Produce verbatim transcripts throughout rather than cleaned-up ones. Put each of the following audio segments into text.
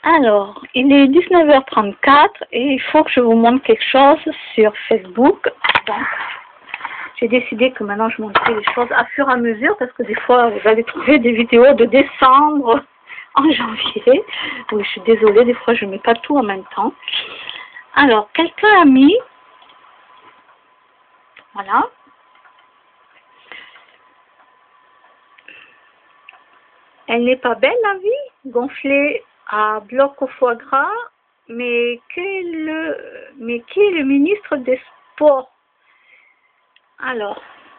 Alors, il est dix-neuf heures trente-quatre et il faut que je vous montre quelque chose sur Facebook. Donc, j'ai décidé que maintenant je montrerai les choses à fur et à mesure parce que des fois, vous allez trouver des vidéos de décembre en janvier. Oui, je suis désolée, des fois je ne mets pas tout en même temps. Alors, quelqu'un a mis, voilà, elle n'est pas belle la vie, gonflée à bloc au foie gras, mais, quel, le, mais qui est le ministre des Sports? Alors,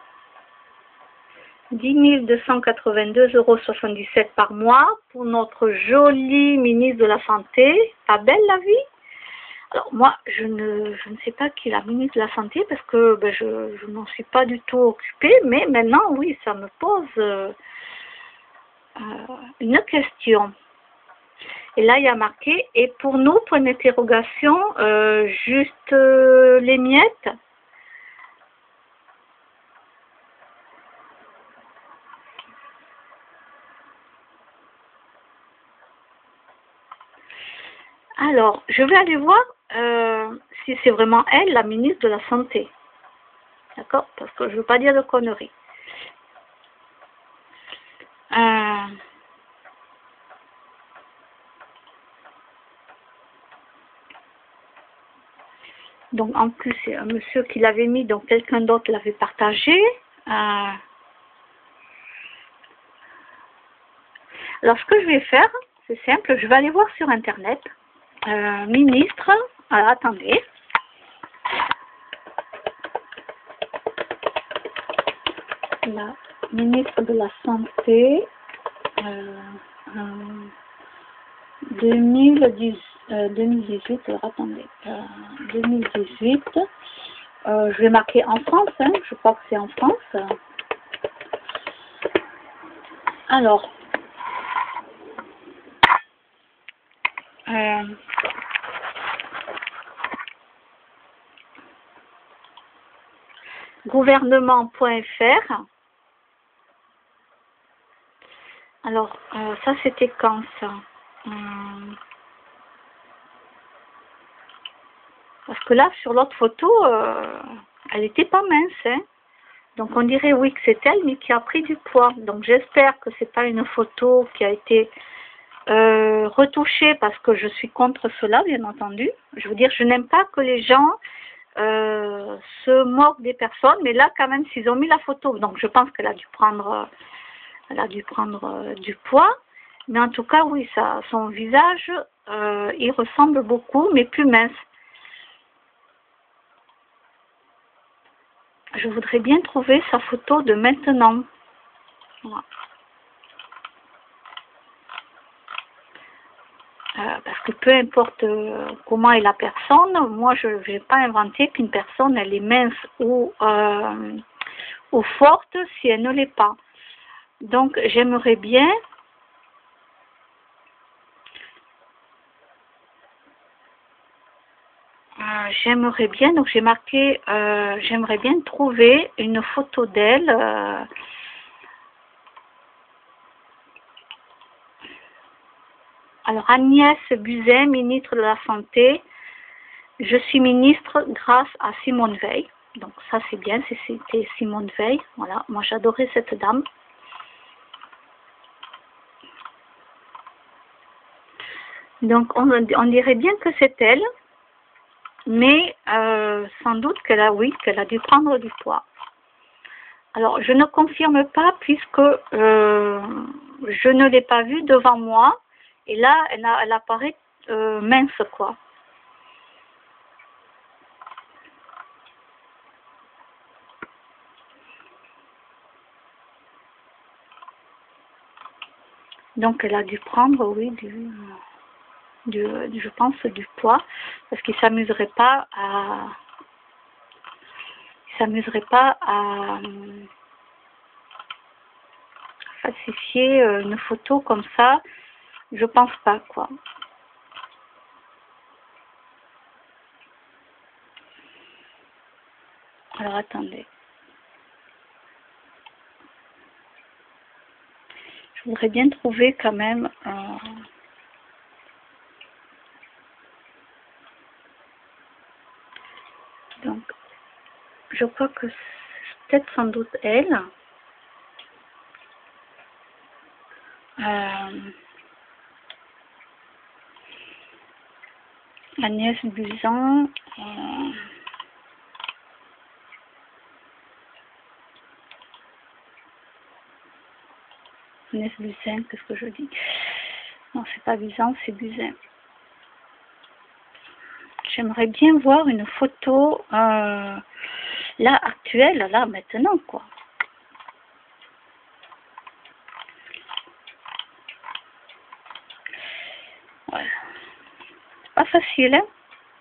dix mille deux cent quatre-vingt-deux euros soixante-dix-sept par mois pour notre jolie ministre de la Santé. Pas belle la vie? Alors moi, je ne, je ne sais pas qui est la ministre de la Santé parce que ben, je, je n'en suis pas du tout occupée, mais maintenant, oui, ça me pose euh, euh, une question. Et là, il y a marqué, et pour nous, point d'interrogation, euh, juste euh, les miettes. Alors, je vais aller voir euh, si c'est vraiment elle, la ministre de la Santé. D'accord? Parce que je ne veux pas dire de conneries. Euh, donc, en plus, c'est un monsieur qui l'avait mis, donc quelqu'un d'autre l'avait partagé. Euh, alors, ce que je vais faire, c'est simple, je vais aller voir sur Internet. Euh, ministre, alors attendez. La ministre de la Santé, euh, euh, deux mille dix, euh, deux mille dix-huit, alors attendez, euh, deux mille dix-huit, euh, je vais marquer en France, hein, je crois que c'est en France. Alors, euh, gouvernement point F R. Alors, euh, ça c'était quand ça? Hum, Parce que là, sur l'autre photo, euh, elle était pas mince, hein. Donc on dirait oui que c'est elle, mais qui a pris du poids. Donc j'espère que c'est pas une photo qui a été euh, retouchée parce que je suis contre cela, bien entendu. Je veux dire, je n'aime pas que les gens euh, se moquent des personnes, mais là quand même s'ils ont mis la photo, donc je pense qu'elle a dû prendre, elle a dû prendre euh, du poids. Mais en tout cas, oui, ça, son visage, euh, il ressemble beaucoup, mais plus mince. Je voudrais bien trouver sa photo de maintenant. Voilà. Euh, parce que peu importe euh, comment est la personne, moi je ne vais pas inventer qu'une personne elle est mince ou, euh, ou forte si elle ne l'est pas. Donc j'aimerais bien euh, j'aimerais bien, donc j'ai marqué euh, j'aimerais bien trouver une photo d'elle. Euh, alors Agnès Buzyn, ministre de la Santé. Je suis ministre grâce à Simone Veil. Donc ça c'est bien, c'était Simone Veil. Voilà, moi j'adorais cette dame. Donc on, on dirait bien que c'est elle, mais euh, sans doute qu'elle a, oui, qu'elle a dû prendre du poids. Alors je ne confirme pas puisque euh, je ne l'ai pas vue devant moi et là elle, a, elle apparaît euh, mince quoi. Donc elle a dû prendre, oui, du, du, je pense du poids, parce qu'il s'amuserait pas à, il s'amuserait pas à, à falsifier une photo comme ça. Je pense pas quoi. Alors attendez. Je voudrais bien trouver quand même. Euh, Donc, je crois que c'est peut-être sans doute elle. Euh, Agnès Buzyn. Euh, Agnès Buzyn, qu'est-ce que je dis? Non, c'est pas Buzyn, c'est Buzyn. J'aimerais bien voir une photo euh, là, actuelle, là, maintenant, quoi. Ouais. C'est pas facile, hein?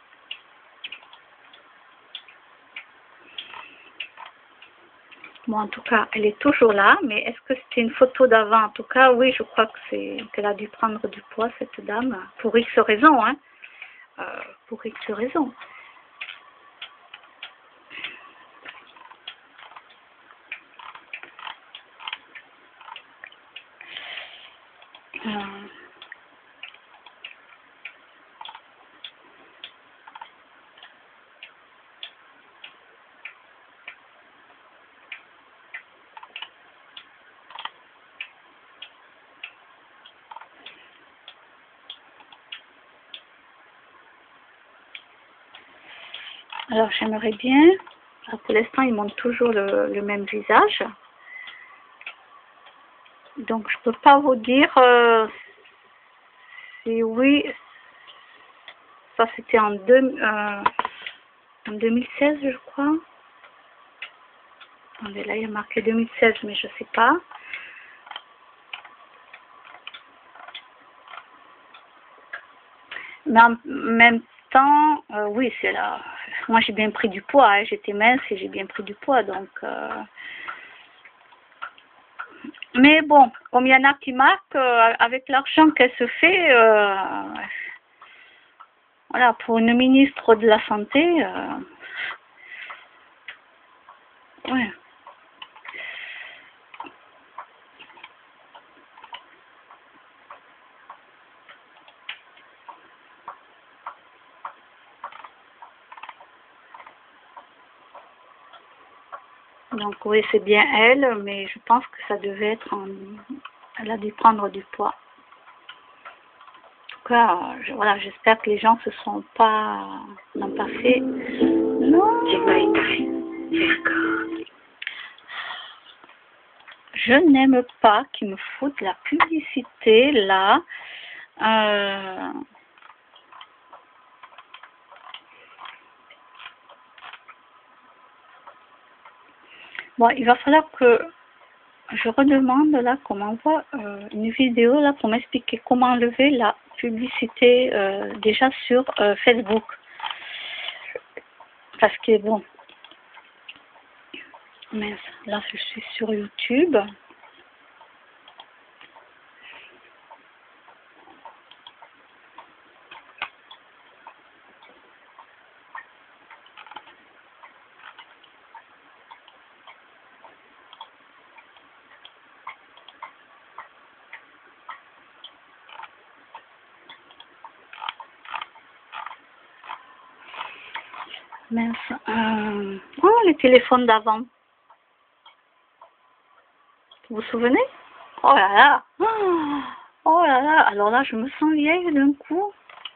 Bon, en tout cas, elle est toujours là, mais est-ce que c'était une photo d'avant? En tout cas, oui, je crois que c'est qu'elle a dû prendre du poids, cette dame, pour X raisons, hein. Euh, pour X raisons. Euh, Alors, j'aimerais bien, alors, pour l'instant, ils montrent toujours le, le même visage. Donc, je peux pas vous dire euh, si oui, ça c'était en, deux, euh, en deux mille seize, je crois. Attendez, là, il y a marqué deux mille seize, mais je sais pas. Mais en même temps, euh, oui, c'est là. Moi, j'ai bien pris du poids. Hein. J'étais mince et j'ai bien pris du poids. Donc, euh... mais bon, comme il y en a qui marquent, euh, avec l'argent qu'elle se fait, euh... voilà, pour une ministre de la Santé, euh... ouais. Donc oui, c'est bien elle, mais je pense que ça devait être en... Elle a dû prendre du poids. En tout cas, je, voilà, j'espère que les gens se sont pas... n'ont pas fait... Non. Je n'aime pas qu'ils me foutent la publicité là. Euh... Bon, il va falloir que je redemande là qu'on m'envoie euh, une vidéo là pour m'expliquer comment enlever la publicité euh, déjà sur euh, Facebook. Parce que bon, mince, là je suis sur YouTube. Mince. Euh... Oh, les téléphones d'avant. Vous vous souvenez? Oh là là. Oh là là. Alors là, je me sens vieille d'un coup.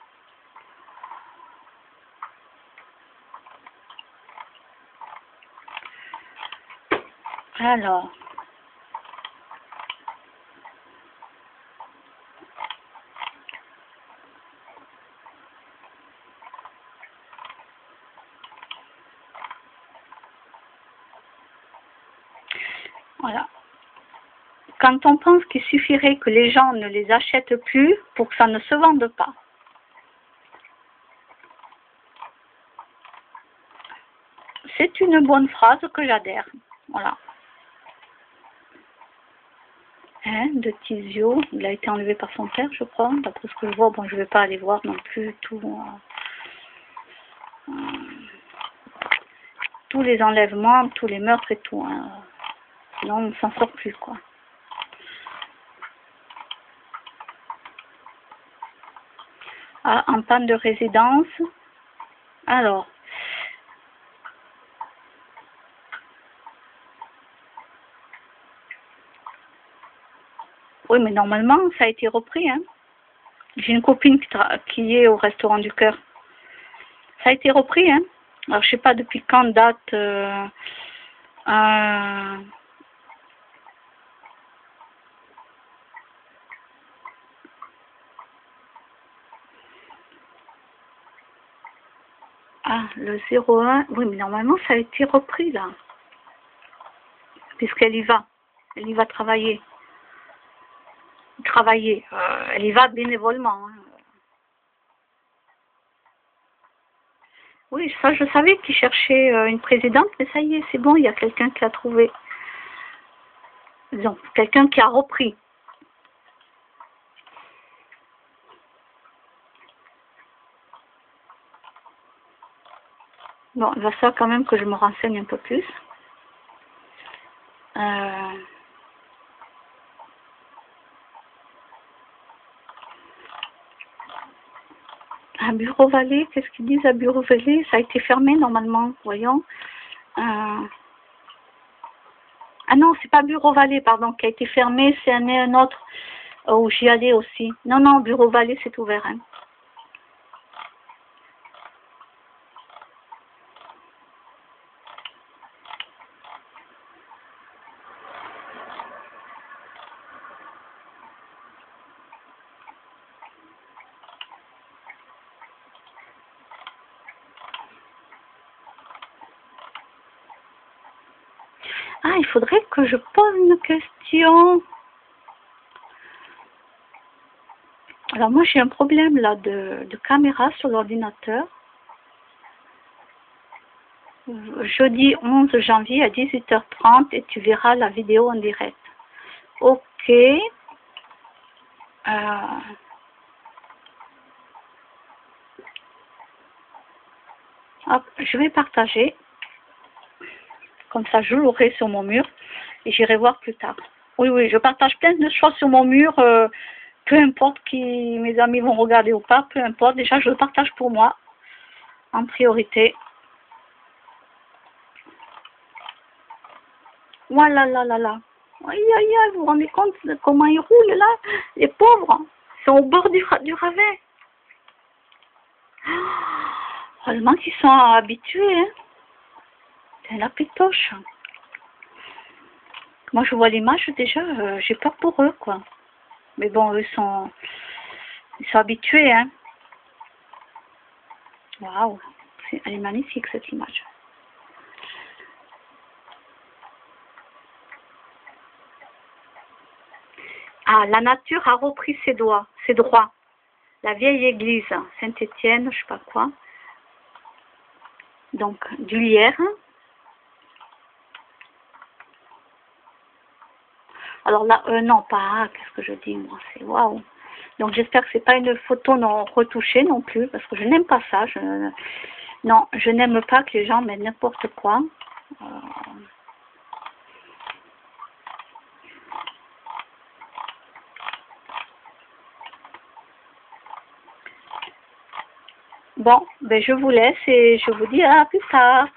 Alors. Voilà. Quand on pense qu'il suffirait que les gens ne les achètent plus pour que ça ne se vende pas. C'est une bonne phrase que j'adhère. Voilà. Hein, de Tizio, il a été enlevé par son père, je crois, d'après ce que je vois. Bon, je ne vais pas aller voir non plus tout, euh, euh, tous les enlèvements, tous les meurtres et tout. Hein. Sinon, on ne s'en sort plus, quoi. Ah, en panne de résidence. Alors, Oui, mais normalement, ça a été repris. Hein. J'ai une copine qui, qui est au Restaurant du Cœur. Ça a été repris. Hein. Alors, je sais pas depuis quand date... Euh, euh, ah, le zéro un. Oui, mais normalement, ça a été repris, là. Puisqu'elle y va. Elle y va travailler. Travailler. Euh, elle y va bénévolement. Hein. Oui, ça, je savais qu'il cherchait euh, une présidente, mais ça y est, c'est bon, il y a quelqu'un qui a trouvé. Donc, quelqu'un qui a repris. Bon, il va falloir quand même que je me renseigne un peu plus. Euh... À Bureau Vallée, qu'est-ce qu'ils disent à Bureau Vallée? Ça a été fermé normalement, voyons. Euh... Ah non, c'est pas Bureau Vallée, pardon, qui a été fermé, c'est un, un autre où j'y allais aussi. Non, non, Bureau Vallée, c'est ouvert. Hein. Ah, il faudrait que je pose une question. Alors moi, j'ai un problème là de, de caméra sur l'ordinateur. Jeudi onze janvier à dix-huit heures trente et tu verras la vidéo en direct. Ok. Euh, hop, je vais partager. Comme ça, je l'aurai sur mon mur et j'irai voir plus tard. Oui, oui, je partage plein de choses sur mon mur. Euh, peu importe qui mes amis vont regarder ou pas, peu importe. Déjà, je le partage pour moi en priorité. Voilà, là, là, là. Aïe, aïe, aïe, vous vous rendez compte de comment ils roulent là? Les pauvres, ils sont au bord du, du ravin. Heureusement qu'ils sont habitués. Hein. C'est la pétoche. Moi, je vois l'image déjà, euh, j'ai peur pour eux, quoi. Mais bon, eux sont, ils sont habitués, hein. Waouh, elle est magnifique cette image. Ah, la nature a repris ses doigts, ses droits. La vieille église Saint-Étienne, je sais pas quoi. Donc, du lierre. Alors là, euh, non, pas, qu'est-ce que je dis, moi, c'est waouh. Donc, j'espère que c'est pas une photo non retouchée non plus, parce que je n'aime pas ça. Je, non, je n'aime pas que les gens mettent n'importe quoi. Euh, Bon, ben je vous laisse et je vous dis à plus tard.